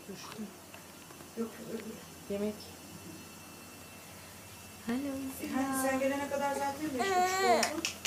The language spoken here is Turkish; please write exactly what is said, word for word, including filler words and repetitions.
Düştü. Yok öbür. Yemek. Hello. Hani sen gelene kadar zaten beş buçuk oldu.